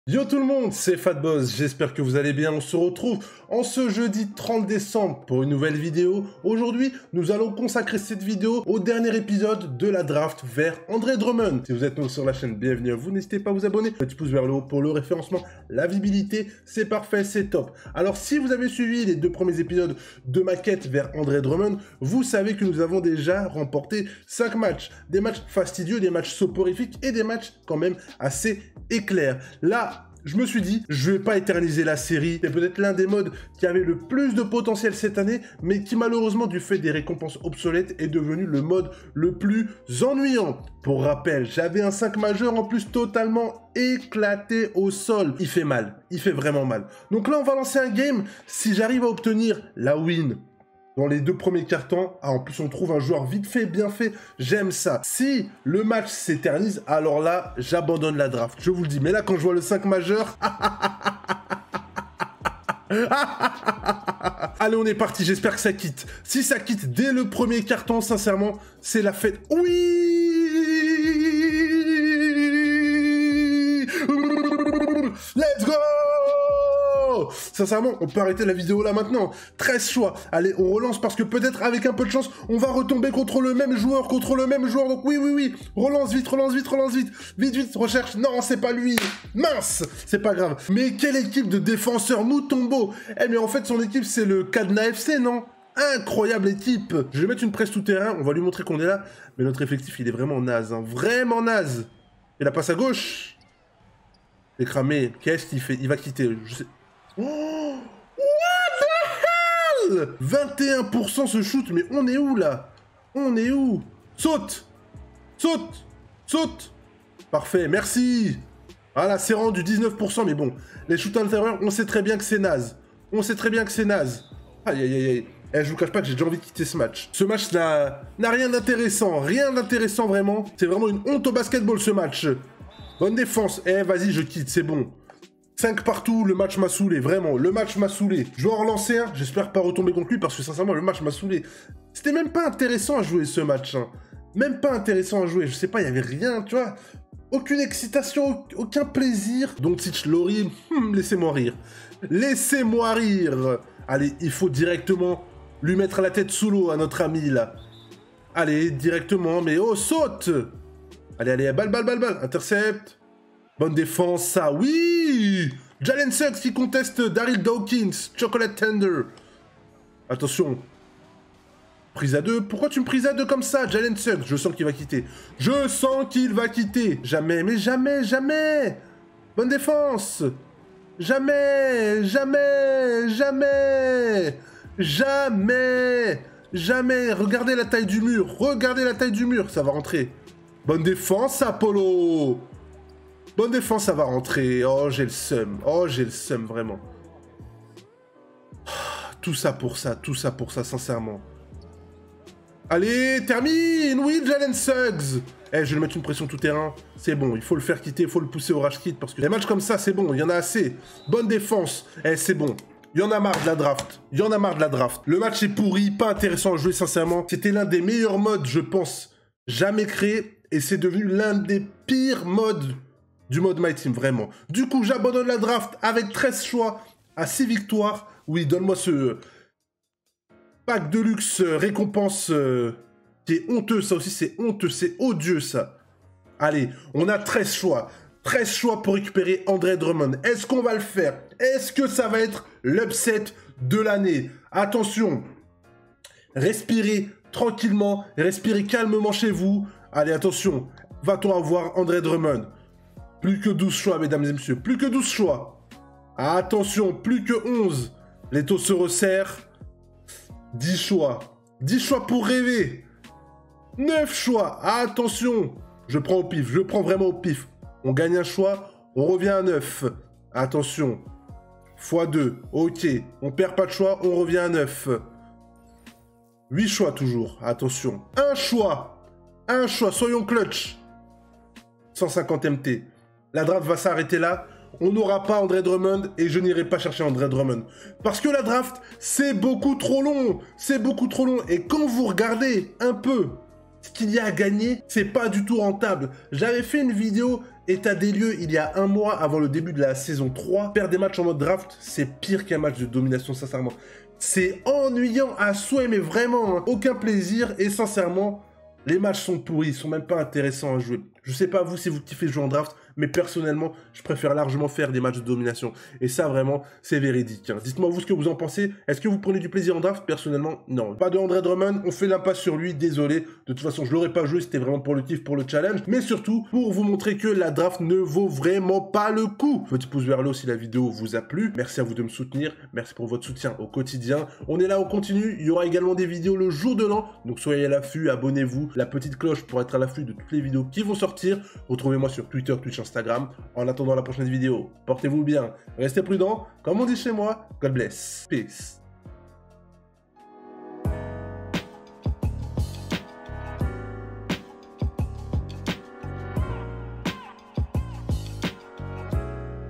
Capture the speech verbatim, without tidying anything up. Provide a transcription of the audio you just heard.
Yo tout le monde, c'est Fatboss, j'espère que vous allez bien. On se retrouve en ce jeudi trente décembre pour une nouvelle vidéo. Aujourd'hui, nous allons consacrer cette vidéo au dernier épisode de la draft vers Andre Drummond. Si vous êtes nouveau sur la chaîne, bienvenue à vous, n'hésitez pas à vous abonner. Petit pouce vers le haut pour le référencement, la visibilité, c'est parfait, c'est top. Alors si vous avez suivi les deux premiers épisodes de ma quête vers Andre Drummond, vous savez que nous avons déjà remporté cinq matchs. Des matchs fastidieux, des matchs soporifiques et des matchs quand même assez éclairs. Là, je me suis dit, je vais pas éterniser la série. C'est peut-être l'un des modes qui avait le plus de potentiel cette année, mais qui malheureusement, du fait des récompenses obsolètes, est devenu le mode le plus ennuyant. Pour rappel, j'avais un cinq majeur en plus totalement éclaté au sol. Il fait mal, il fait vraiment mal. Donc là, on va lancer un game. Si j'arrive à obtenir la win dans les deux premiers cartons, ah, en plus on trouve un joueur vite fait, bien fait, j'aime ça. Si le match s'éternise, alors là, j'abandonne la draft, je vous le dis. Mais là, quand je vois le cinq majeur... Allez, on est parti, j'espère que ça quitte. Si ça quitte dès le premier carton, sincèrement, c'est la fête. Oui! Let's go! Sincèrement, on peut arrêter la vidéo là maintenant. treize choix. Allez, on relance parce que peut-être avec un peu de chance, on va retomber contre le même joueur, contre le même joueur. Donc oui, oui, oui. Relance vite, relance vite, relance vite. Vite, vite, recherche. Non, c'est pas lui. Mince, c'est pas grave. Mais quelle équipe de défenseurs Mutombo. Eh, mais en fait, son équipe, c'est le Cadenas F C, non? Incroyable équipe. Je vais mettre une presse tout-terrain. On va lui montrer qu'on est là. Mais notre effectif, il est vraiment naze. Hein. Vraiment naze. Et la passe à gauche. Il est cramé. Qu'est-ce qu'il fait? Il va quitter. Je sais... Oh, what the hell? vingt et un pour cent ce shoot, mais on est où là? On est où? Saute! Saute! Saute! Parfait, merci! Voilà, c'est rendu dix-neuf pour cent, mais bon, les shoots à l'intérieur, on sait très bien que c'est naze. On sait très bien que c'est naze. Aïe aïe aïe aïe. Eh, je vous cache pas que j'ai déjà envie de quitter ce match. Ce match n'a rien d'intéressant, rien d'intéressant vraiment. C'est vraiment une honte au basketball ce match. Bonne défense. Eh, vas-y, je quitte, c'est bon. cinq partout, le match m'a saoulé, vraiment, le match m'a saoulé. Je vais en relancer un, j'espère pas retomber contre lui parce que sincèrement, le match m'a saoulé. C'était même pas intéressant à jouer ce match, hein. Même pas intéressant à jouer, je sais pas, il y avait rien, tu vois. Aucune excitation, aucun plaisir. Doncic, Laurie, hmm, laissez-moi rire. Laissez-moi rire. Allez, il faut directement lui mettre la tête sous l'eau à notre ami, là. Allez, directement, mais oh, saute. Allez, allez, balle, balle, balle, balle, intercept. Bonne défense, ça, oui! Jalen Suggs qui conteste Daryl Dawkins, Chocolate Tender. Attention. Prise à deux. Pourquoi tu me prises à deux comme ça, Jalen Suggs? Je sens qu'il va quitter. Je sens qu'il va quitter. Jamais, mais jamais, jamais. Bonne défense. Jamais, jamais, jamais. Jamais. Jamais. Regardez la taille du mur. Regardez la taille du mur. Ça va rentrer. Bonne défense, Apollo. Bonne défense, ça va rentrer. Oh, j'ai le seum. Oh, j'ai le seum, vraiment. Tout ça pour ça, tout ça pour ça, sincèrement. Allez, termine. Oui, Jalen Suggs. Eh, je vais lui mettre une pression tout-terrain. C'est bon, il faut le faire quitter, il faut le pousser au rush kit. Parce que les matchs comme ça, c'est bon, il y en a assez. Bonne défense. Eh, c'est bon. Il y en a marre de la draft. Il y en a marre de la draft. Le match est pourri, pas intéressant à jouer, sincèrement. C'était l'un des meilleurs modes, je pense, jamais créé. Et c'est devenu l'un des pires modes du mode My Team, vraiment. Du coup, j'abandonne la draft avec treize choix à six victoires. Oui, donne-moi ce pack de luxe euh, récompense euh, qui est honteux. Ça aussi, c'est honteux, c'est odieux, ça. Allez, on a treize choix. treize choix pour récupérer Andre Drummond. Est-ce qu'on va le faire? Est-ce que ça va être l'upset de l'année? Attention, respirez tranquillement, respirez calmement chez vous. Allez, attention, va-t-on avoir Andre Drummond? Plus que douze choix, mesdames et messieurs. Plus que douze choix. Attention, plus que onze. Les taux se resserrent. dix choix. dix choix pour rêver. neuf choix. Attention. Je prends au pif. Je prends vraiment au pif. On gagne un choix. On revient à neuf. Attention. fois deux. Ok. On perd pas de choix. On revient à neuf. huit choix toujours. Attention. Un choix. Un choix. Soyons clutch. cent cinquante M T. La draft va s'arrêter là. On n'aura pas Andre Drummond et je n'irai pas chercher Andre Drummond. Parce que la draft, c'est beaucoup trop long. C'est beaucoup trop long. Et quand vous regardez un peu ce qu'il y a à gagner, c'est pas du tout rentable. J'avais fait une vidéo État des lieux, il y a un mois avant le début de la saison trois, faire des matchs en mode draft, c'est pire qu'un match de domination, sincèrement. C'est ennuyant à souhait, mais vraiment, hein. Aucun plaisir, et sincèrement, les matchs sont pourris, ils sont même pas intéressants à jouer. Je sais pas vous si vous kiffez jouer en draft, mais personnellement, je préfère largement faire des matchs de domination. Et ça, vraiment, c'est véridique. Hein. Dites-moi vous ce que vous en pensez. Est-ce que vous prenez du plaisir en draft? Personnellement, non. Pas de Andre Drummond, on fait l'impasse sur lui, désolé. De toute façon, je l'aurais pas joué, c'était vraiment pour le kiff, pour le challenge. Mais surtout, pour vous montrer que la draft ne vaut vraiment pas le coup. Petit pouce vers le haut si la vidéo vous a plu. Merci à vous de me soutenir. Merci pour votre soutien au quotidien. On est là, on continue. Il y aura également des vidéos le jour de l'an. Donc soyez à l'affût, abonnez-vous. La petite cloche pour être à l'affût de toutes les vidéos qui vont sortir. Retrouvez-moi sur Twitter, Twitch, Instagram. En attendant la prochaine vidéo, portez-vous bien, restez prudents, comme on dit chez moi, God bless, peace.